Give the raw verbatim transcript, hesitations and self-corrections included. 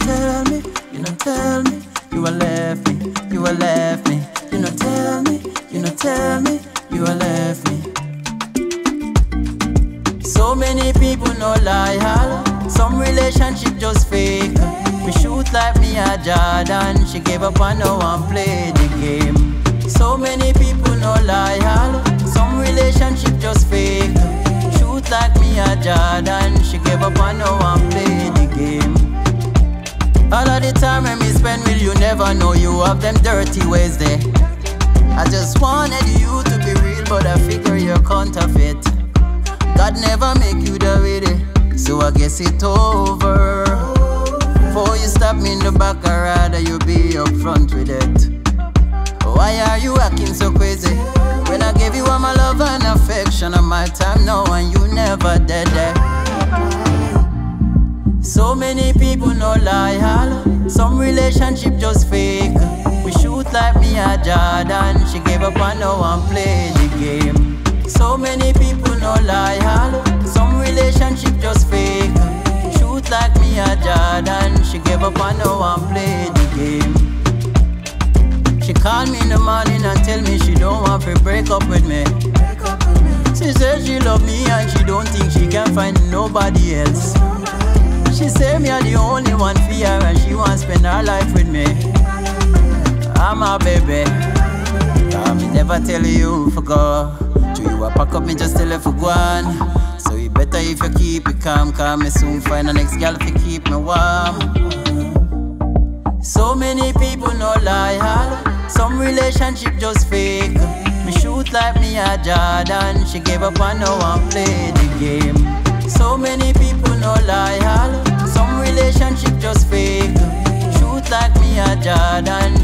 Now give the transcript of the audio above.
tell me, you know tell me, you a left me, you a left me. You know tell me, you know tell me, you a left me. So many people no lie, hall. Some relationship just fake. Me shoot like me a Jordan. She gave up and no one play the game. So many people no lie, hall. Some relationship just fake. Shoot like me a Jordan. She gave up and no one play the game. All of the time when me spend with you, never know you have them dirty ways there. I just wanted you to be real, but I figure you're counterfeit. God never make you the way there, so I guess it's over. Before you stop me in the back, I'd rather you be up front with it. Why are you acting so crazy? When I gave you all my love and affection and my time now, and you never did that. So many people no lie, hall. Some relationship just fake. We shoot like me a Jordan. She gave up and no one play the game. So many people no lie, hall. Some relationship just fake. Shoot like me a Jordan. She gave up and no one play the game. She called me in the morning and tell me she don't want to break up with me. She said she love me and she don't think she can find nobody else. She say me are the only one for her and she want to spend her life with me. I'm a baby, I me never tell you for go. To you I pack up me just tell her for go on. So you better if you keep it calm, cause me soon find the next girl to keep me warm. So many people no lie, hall. Some relationship just fake. Me shoot like me a Jordan. She gave up and no one play the game. So many people no lie, hall. Some relationship just fake. Shoot like me a Jordan.